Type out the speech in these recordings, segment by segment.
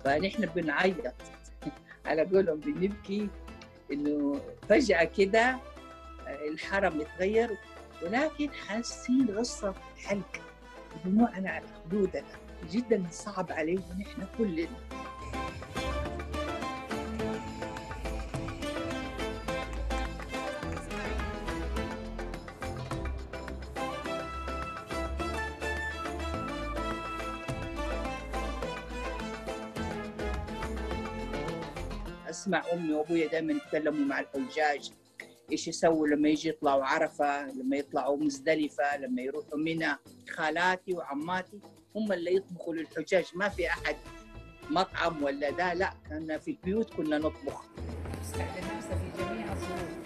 فنحن بنعيط على قولهم بنبكي إنه فجأة كده الحرم اتغير، ولكن حاسين غصة حلق دموعنا على خدودنا، جدا صعب علينا نحن كلنا. اسمع امي وابويا دائما يتكلموا مع الحجاج ايش يسووا لما يجي يطلعوا عرفه، لما يطلعوا مزدلفه، لما يروحوا منى. خالاتي وعماتي هم اللي يطبخوا للحجاج، ما في احد مطعم ولا ده، لا كنا في البيوت كنا نطبخ. في جميع الظروف.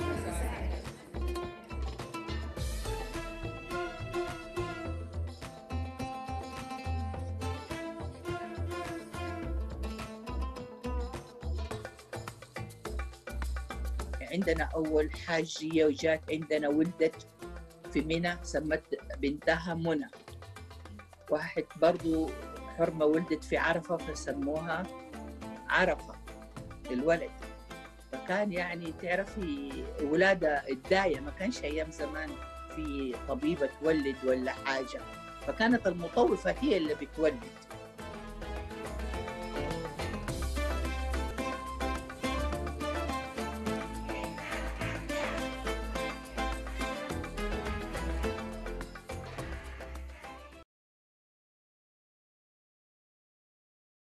عندنا أول حاجية وجات عندنا ولدت في منى، سمت بنتها منى. واحد برضو حرمة ولدت في عرفة فسموها عرفة الولد. فكان يعني تعرفي ولادة الداية، ما كانش أيام زمان في طبيبة تولد ولا حاجة، فكانت المطوفة هي اللي بتولد.